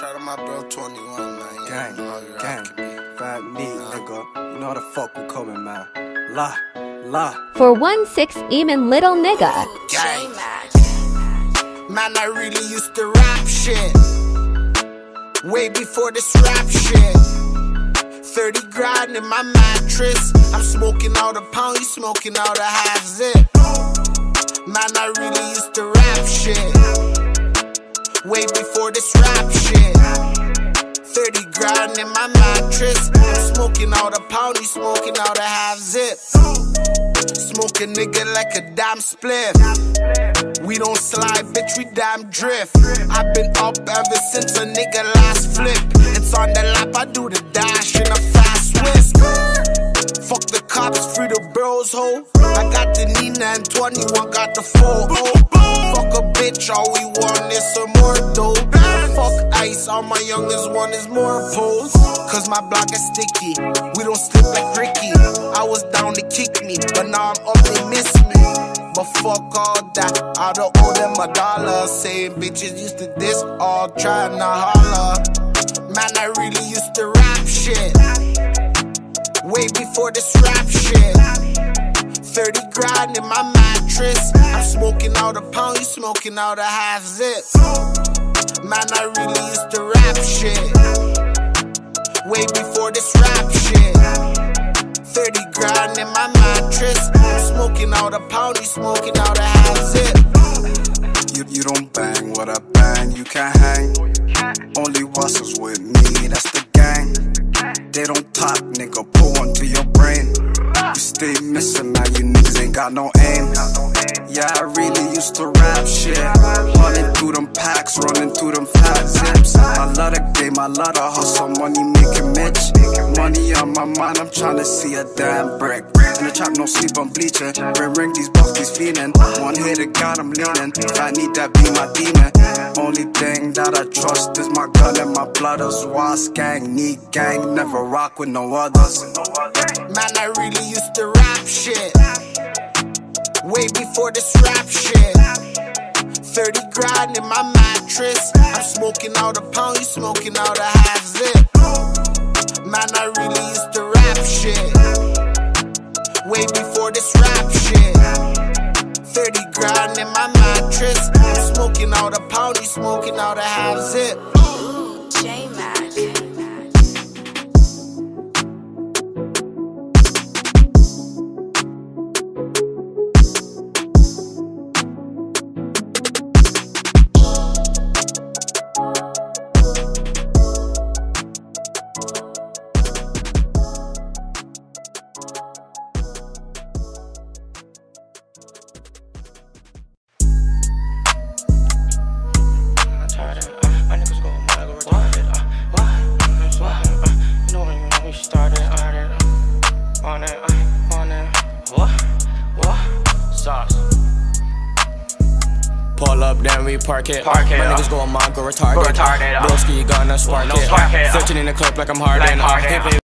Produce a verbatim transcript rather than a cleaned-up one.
Shout out my bro twenty-one, man. Gang, gang, fat meat, nigga. You know how the fuck we coming, man. La, la. For one six EMAN little nigga. Gang. Man, I really used to rap shit way before this rap shit. thirty grand in my mattress. I'm smoking out a pound, you smoking out a half zip. Man, I really used to rap shit way before this rap shit. thirty grand in my mattress. I'm smoking out a pound, you smoking out a half zip. Smoke a nigga like a damn spliff. We don't slide, bitch, we damn drift. I've been up ever since a nigga last flip. It's on the lap, I do the dash in a fast whisk. Fuck the cops, free the bros, ho. I got the Nina and twenty-one, got the four oh. Fuck a bitch, all we want is some more dough. Fuck ice, all my youngest one is more pose. Cause my block is sticky, we don't slip like Ricky. I was down to kick me, but now I'm up, they miss me. But fuck all that, I don't owe them a dollar. Saying bitches used to diss, all trying to holler. Man, I really used to rap shit way before this rap shit. thirty grand in my mattress. I'm smoking out a pound, you smoking out a half zip. Man, I really used to rap shit way before this rap shit. thirty grand in my mattress. I'm smoking out a pound, you smoking out a half zip. You, you don't bang what I bang, you can't hang. Only Wassers with me, that's the gang. They don't talk, nigga, pull onto your brain. You stay missing, man, you niggas ain't got no aim. Yeah, I really used to rap shit. Running through them packs, running through them fat zips. I love the game, I love the hustle, money making Mitch. Money on my mind, I'm tryna see a damn brick. In the trap, no sleep, I'm bleaching. Ring, ring, these buffs feeling. One hit, it got him leaning. I need that be my demon. Only thing that I trust is my gun and my blood. Is Wasp gang, need gang, never rock with no others. Man, I really used to rap shit way before this rap shit. thirty grand in my mattress. I'm smoking out a pound, you smoking out a half zip. Man, I really used to rap shit way before this rap shit. thirty grand in my mattress. I'm smoking out a pound, you smoking out a half zip. Pull up, then we park it. Park it My uh, niggas go on go retarded. go retarded uh, Broski gonna spark no it. spark it uh, thirteen in the club like I'm Harden. like Harden, uh, uh.